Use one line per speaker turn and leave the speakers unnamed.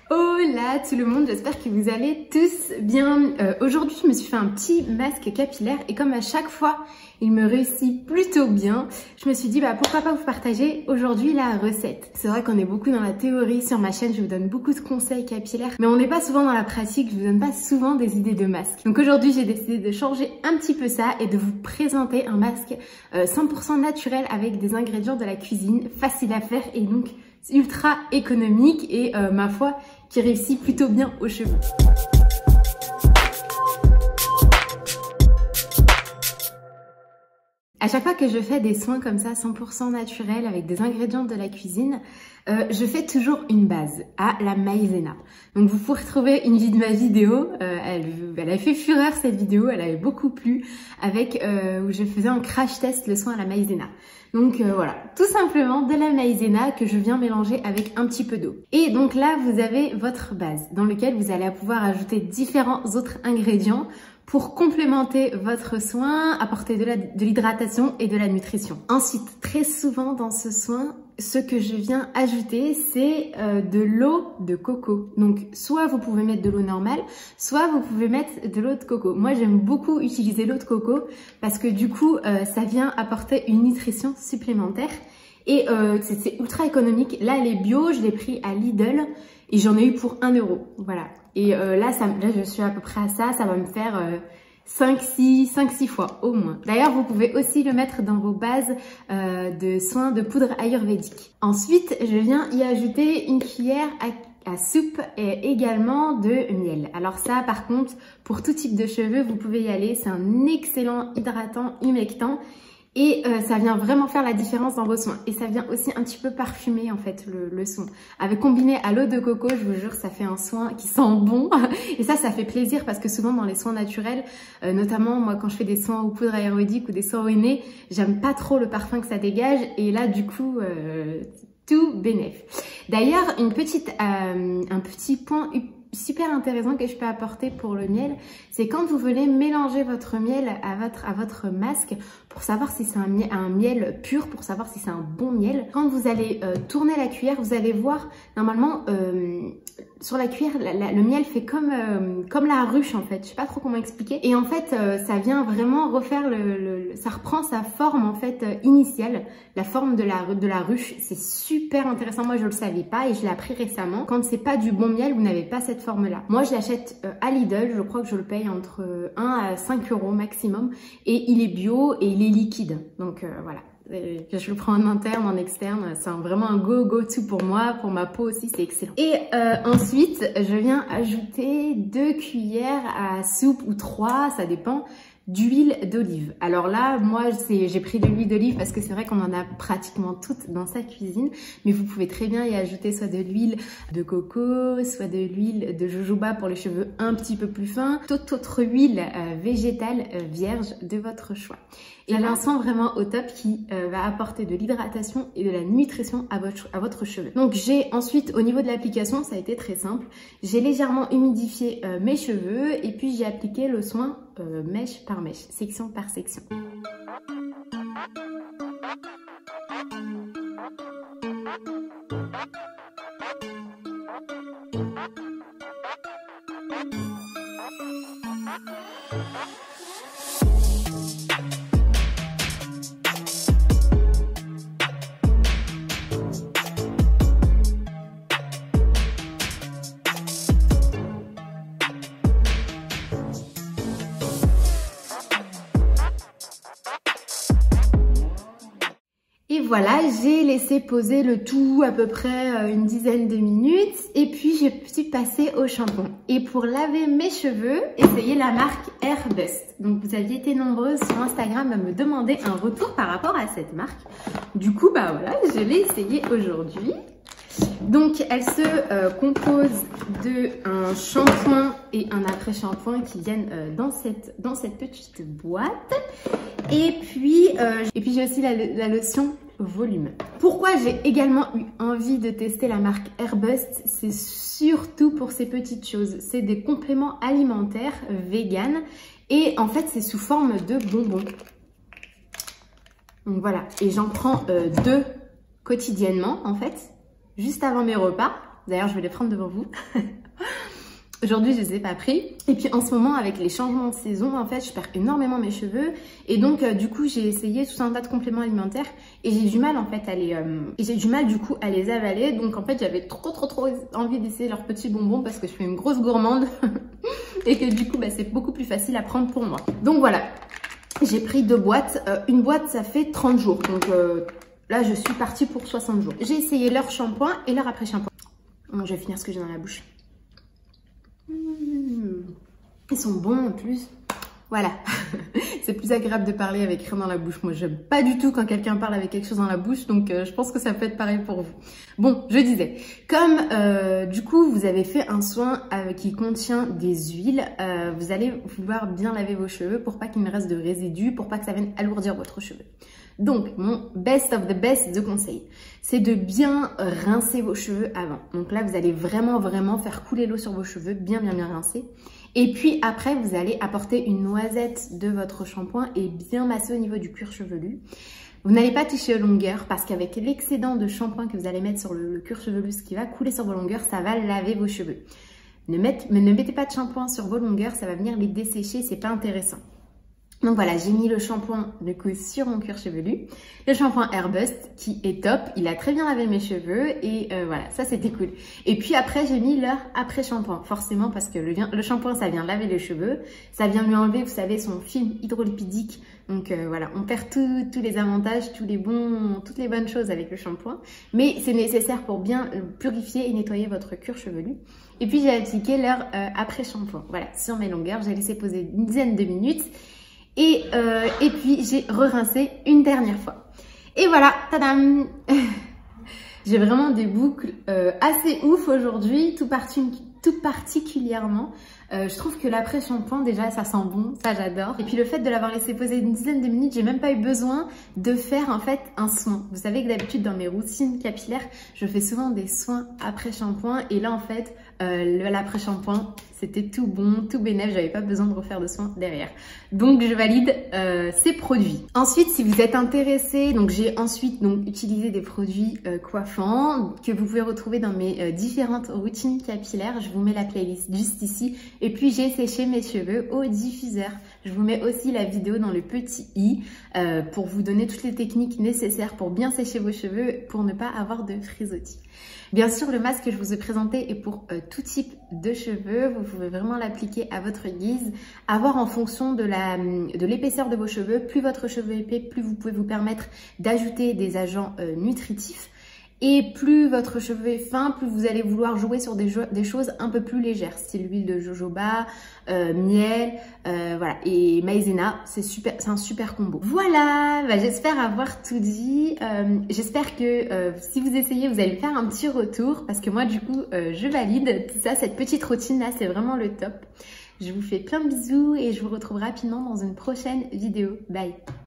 Hola tout le monde, j'espère que vous allez tous bien. Aujourd'hui je me suis fait un petit masque capillaire et comme à chaque fois il me réussit plutôt bien, je me suis dit pourquoi pas vous partager aujourd'hui la recette. C'est vrai qu'on est beaucoup dans la théorie sur ma chaîne, je vous donne beaucoup de conseils capillaires, mais on n'est pas souvent dans la pratique, je vous donne pas souvent des idées de masques. Donc aujourd'hui j'ai décidé de changer un petit peu ça et de vous présenter un masque 100% naturel avec des ingrédients de la cuisine, facile à faire et donc ultra économique et ma foi qui réussit plutôt bien aux cheveux. À chaque fois que je fais des soins comme ça 100% naturels avec des ingrédients de la cuisine, je fais toujours une base à la maïzena. Donc vous pouvez retrouver une de ma vidéo, elle a fait fureur cette vidéo, elle avait beaucoup plu, avec où je faisais un crash test le soin à la maïzena. Donc voilà, tout simplement de la maïzena que je viens mélanger avec un petit peu d'eau. Et donc là vous avez votre base dans laquelle vous allez pouvoir ajouter différents autres ingrédients pour complémenter votre soin, apporter de l'hydratation et de la nutrition. Ensuite, très souvent dans ce soin, ce que je viens ajouter, c'est de l'eau de coco. Donc, soit vous pouvez mettre de l'eau normale, soit vous pouvez mettre de l'eau de coco. Moi, j'aime beaucoup utiliser l'eau de coco parce que du coup, ça vient apporter une nutrition supplémentaire. Et c'est ultra économique. Là, elle est bio, je l'ai pris à Lidl et j'en ai eu pour 1 €. Voilà. Et là, je suis à peu près à ça, ça va me faire 5-6 fois au moins. D'ailleurs, vous pouvez aussi le mettre dans vos bases de soins de poudre ayurvédique. Ensuite, je viens y ajouter une cuillère à soupe et également de miel. Alors ça, par contre, pour tout type de cheveux, vous pouvez y aller. C'est un excellent hydratant, humectant. Et ça vient vraiment faire la différence dans vos soins. Et ça vient aussi un petit peu parfumer en fait le soin. Avec combiné à l'eau de coco, je vous jure, ça fait un soin qui sent bon. Et ça fait plaisir parce que souvent dans les soins naturels, notamment moi quand je fais des soins aux poudres ayurvédiques ou des soins au nez, j'aime pas trop le parfum que ça dégage. Et là du coup, tout bénef. D'ailleurs, un petit point super intéressant que je peux apporter pour le miel, c'est quand vous voulez mélanger votre miel à votre masque pour savoir si c'est un miel pur, pour savoir si c'est un bon miel. Quand vous allez tourner la cuillère, vous allez voir normalement sur la cuillère, le miel fait comme la ruche en fait. Je sais pas trop comment expliquer. Et en fait, ça vient vraiment refaire ça reprend sa forme en fait initiale, la forme de la ruche. C'est super intéressant. Moi, je le savais pas et je l'ai appris récemment. Quand c'est pas du bon miel, vous n'avez pas cette forme-là. Moi, je l'achète à Lidl. Je crois que je le paye entre 1 à 5 € maximum. Et il est bio et il est liquide. Donc voilà. Je le prends en interne, en externe, c'est vraiment un go-to pour moi, pour ma peau aussi, c'est excellent. Et ensuite, je viens ajouter 2 cuillères à soupe ou 3, ça dépend, d'huile d'olive. Alors là, moi, j'ai pris de l'huile d'olive parce que c'est vrai qu'on en a pratiquement toutes dans sa cuisine, mais vous pouvez très bien y ajouter soit de l'huile de coco, soit de l'huile de jojoba pour les cheveux un petit peu plus fins, toute autre huile végétale vierge de votre choix. Et elle a un soin vraiment au top qui va apporter de l'hydratation et de la nutrition à votre cheveu. Donc j'ai ensuite, au niveau de l'application, ça a été très simple. J'ai légèrement humidifié mes cheveux et puis j'ai appliqué le soin mèche par mèche, section par section. Et voilà, j'ai laissé poser le tout à peu près une dizaine de minutes et puis je suis passée au shampoing. Et pour laver mes cheveux, essayez la marque Airbust. Donc vous aviez été nombreuses sur Instagram à me demander un retour par rapport à cette marque. Du coup, voilà, je l'ai essayé aujourd'hui. Donc elle se compose d'un shampoing et un après-shampoing qui viennent dans cette petite boîte. Et puis j'ai aussi la lotion volume. Pourquoi j'ai également eu envie de tester la marque Airbust? C'est surtout pour ces petites choses. C'est des compléments alimentaires vegan et en fait c'est sous forme de bonbons. Donc voilà, et j'en prends 2 quotidiennement en fait, juste avant mes repas. D'ailleurs, je vais les prendre devant vous. Aujourd'hui, je les ai pas pris. Et puis en ce moment, avec les changements de saison, en fait, je perds énormément mes cheveux. Et donc, du coup, j'ai essayé tout un tas de compléments alimentaires et j'ai du mal en fait à les, du coup à les avaler. Donc en fait, j'avais trop envie d'essayer leurs petits bonbons parce que je suis une grosse gourmande et que du coup, bah, c'est beaucoup plus facile à prendre pour moi. Donc voilà, j'ai pris 2 boîtes. Une boîte, ça fait 30 jours. Donc là, je suis partie pour 60 jours. J'ai essayé leur shampoing et leur après-shampoing. Bon, je vais finir ce que j'ai dans la bouche. Ils sont bons en plus. Voilà, c'est plus agréable de parler avec rien dans la bouche. Moi, j'aime pas du tout quand quelqu'un parle avec quelque chose dans la bouche, donc je pense que ça peut être pareil pour vous. Bon, je disais, comme du coup, vous avez fait un soin qui contient des huiles, vous allez vouloir bien laver vos cheveux pour pas qu'il ne reste de résidus, pour pas que ça vienne alourdir votre cheveu. Donc, mon best of the best de conseil, c'est de bien rincer vos cheveux avant. Donc là, vous allez vraiment faire couler l'eau sur vos cheveux, bien rincer. Et puis après, vous allez apporter une noisette de votre shampoing et bien masser au niveau du cuir chevelu. Vous n'allez pas toucher aux longueurs parce qu'avec l'excédent de shampoing que vous allez mettre sur le cuir chevelu, ce qui va couler sur vos longueurs, ça va laver vos cheveux. Ne mettez pas de shampoing sur vos longueurs, ça va venir les dessécher, c'est pas intéressant. Donc voilà, j'ai mis le shampoing de coup sur mon cuir chevelu, le shampoing Airbust qui est top, il a très bien lavé mes cheveux et voilà, ça c'était cool. Et puis après j'ai mis leur après shampoing, forcément parce que le shampoing ça vient laver les cheveux, ça vient lui enlever, vous savez, son film hydrolipidique. Donc voilà, on perd tous les avantages, toutes les bonnes choses avec le shampoing, mais c'est nécessaire pour bien purifier et nettoyer votre cuir chevelu. Et puis j'ai appliqué leur après shampoing, voilà, sur mes longueurs, j'ai laissé poser une dizaine de minutes. Et puis j'ai re-rincé une dernière fois. Et voilà, tadam. J'ai vraiment des boucles assez ouf aujourd'hui, tout particulièrement. Je trouve que l'après-shampoing, déjà, ça sent bon, ça j'adore. Et puis le fait de l'avoir laissé poser une dizaine de minutes, j'ai même pas eu besoin de faire en fait un soin. Vous savez que d'habitude dans mes routines capillaires, je fais souvent des soins après-shampoing. Et là en fait, l'après-shampoing, c'était tout bon, tout bénef, j'avais pas besoin de refaire de soins derrière. Donc je valide ces produits. Ensuite, si vous êtes intéressé, donc j'ai ensuite utilisé des produits coiffants que vous pouvez retrouver dans mes différentes routines capillaires. Je vous mets la playlist juste ici. Et puis j'ai séché mes cheveux au diffuseur. Je vous mets aussi la vidéo dans le petit i pour vous donner toutes les techniques nécessaires pour bien sécher vos cheveux pour ne pas avoir de frisottis. Bien sûr, le masque que je vous ai présenté est pour tout type de cheveux. Vous pouvez vraiment l'appliquer à votre guise, à voir en fonction de l'épaisseur de vos cheveux. Plus votre cheveu est épais, plus vous pouvez vous permettre d'ajouter des agents nutritifs. Et plus votre cheveu est fin, plus vous allez vouloir jouer sur des choses un peu plus légères, style l'huile de jojoba, miel, voilà. Et maïzena, c'est un super combo. Voilà, bah, j'espère avoir tout dit. J'espère que si vous essayez, vous allez me faire un petit retour parce que moi, du coup, je valide tout ça. Cette petite routine là, c'est vraiment le top. Je vous fais plein de bisous et je vous retrouve rapidement dans une prochaine vidéo. Bye!